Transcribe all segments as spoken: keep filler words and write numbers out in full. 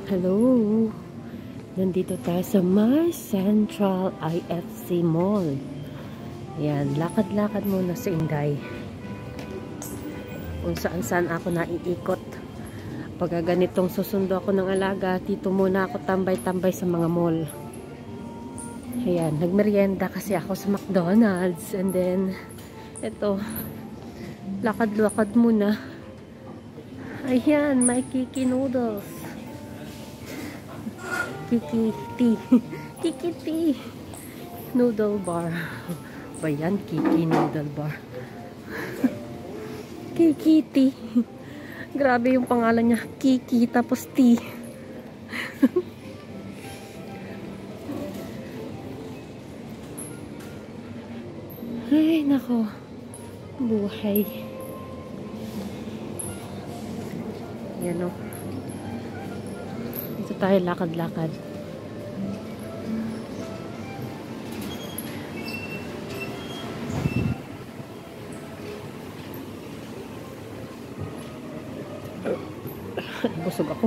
Hello! Nandito tayo sa My Central I F C Mall. Yan, lakad-lakad muna sa Inday. Kung saan-saan ako naiikot. Pag ganitong susundo ako ng alaga, dito muna ako tambay-tambay sa mga mall. Ayan, nagmerienda kasi ako sa McDonald's. And then, ito, lakad-lakad muna. Ayan, may Kiki Noodles. Kiki tea. Kiki tea. Noodle bar. Ba yan? Kiki noodle bar. Kiki tea. Grabe yung pangalan niya. Kiki tapos tea. Ay, nako. Buhay. Yan o. Dito tayo lakad-lakad. Busog ako.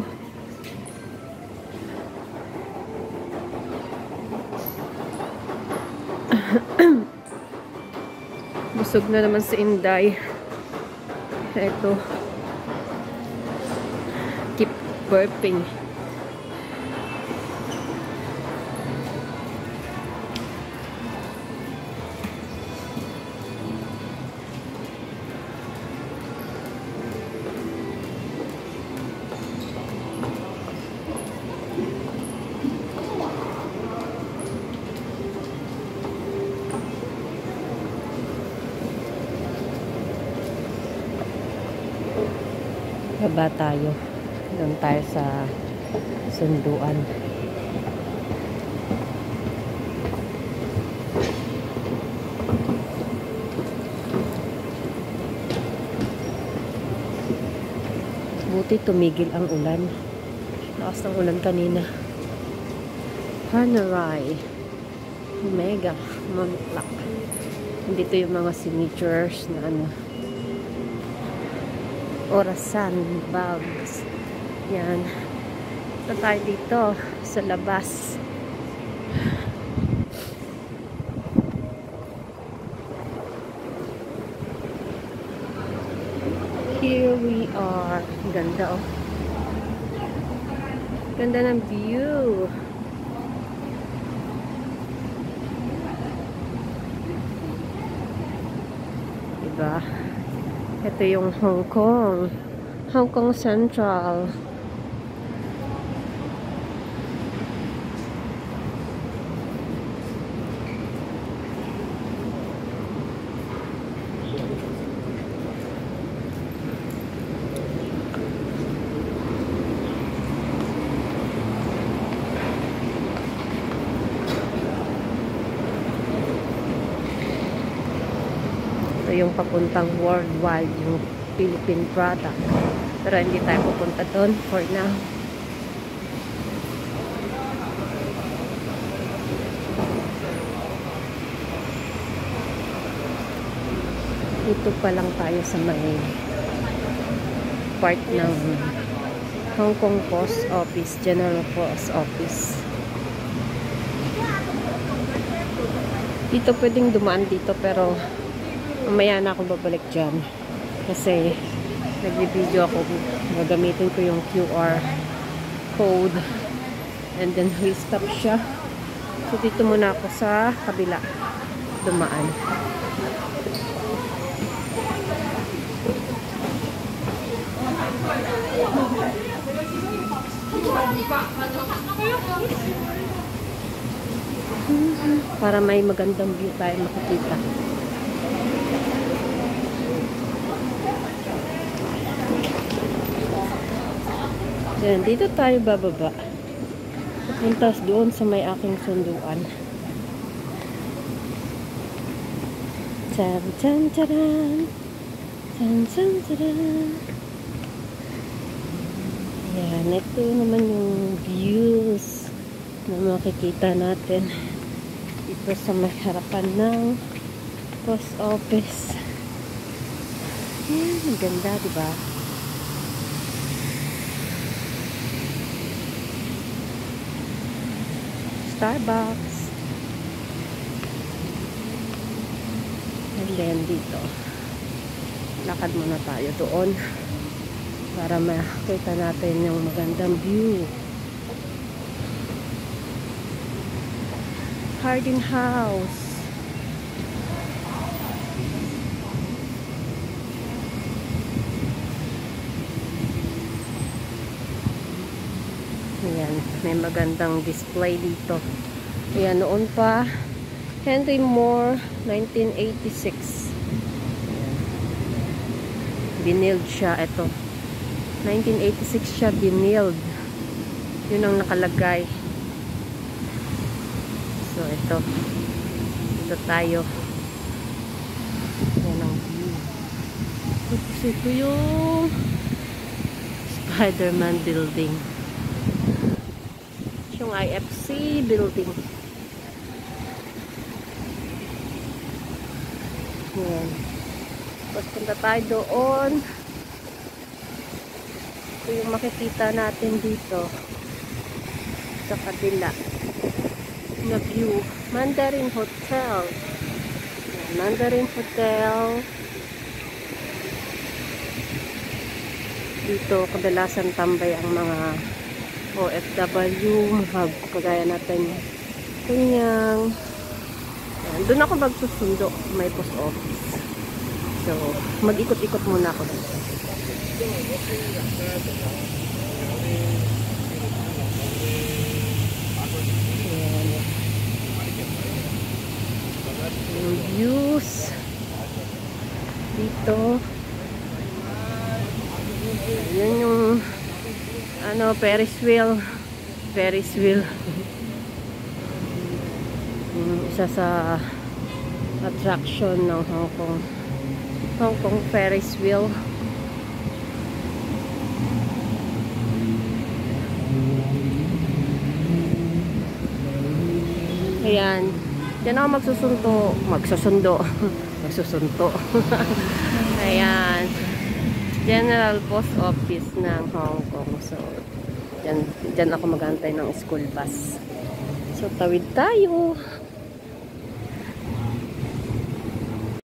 Busog na naman si Inday. Ito. Keep burping. Baba tayo. Doon tayo sa sunduan. Buti tumigil ang ulan. Lakas ng ulan kanina. Panerai. Omega. Mamplak. Dito yung mga signatures na ano. Orasan, bags. Yan. Ito tayo dito sa labas. Here we are. Ganda oh. Ganda ng view. Diba? Ito yung Hong Kong. Hong Kong Central. Yung papuntang worldwide yung Philippine product, pero hindi tayo pupunta doon for now. Dito pa lang tayo sa may part ng Hong Kong Post Office, General Post Office. Dito pwedeng dumaan dito, pero mamaya na ako babalik dyan kasi nag-video ako, gagamitin ko yung Q R code and then re-stop siya. So dito muna ako sa kabila dumaan. Para may magandang view tayo makikita. Yan, dito tayo bababa. Puntas doon sa may aking sunduan. Chan chan charan. Chan chan charan. Yan, ito naman yung views na makikita natin dito sa may harapan ng post office. Yan, ang ganda, diba? Starbucks. And then dito, lakad muna tayo doon para makita natin yung magandang view. Harding House. Ayan, may magandang display dito. Ayan, noon pa, Henry Moore, nineteen eighty-six. Ayan. Binild siya, ito. nineteen eighty-six siya binild. Yun ang nakalagay. So, ito. Ito tayo. Ayan ang view. Tapos ito yung Spider-Man building. Yung I F C building. Ayan. Tapos punta tayo doon. Ito yung makikita natin dito sa kabila na view. Mandarin Hotel. Ayan, Mandarin Hotel. Dito kadalasan tambay ang mga O F W, hub, kagaya natin kunyang. Doon ako magsusundo, may post office. So, mag-ikot-ikot muna ako dito. Ayan. Yung views dito. Ayan yung ano, Ferris wheel. Ferris wheel. um, isa sa attraction ng Hong Kong. Hong Kong Ferris wheel. Ayan. Diyan ako magsusundo. Magsusundo. Magsusundo. Ayan. General Post Office ng Hong Kong. So, dyan, dyan ako mag-antay ng school bus. So, tawid tayo.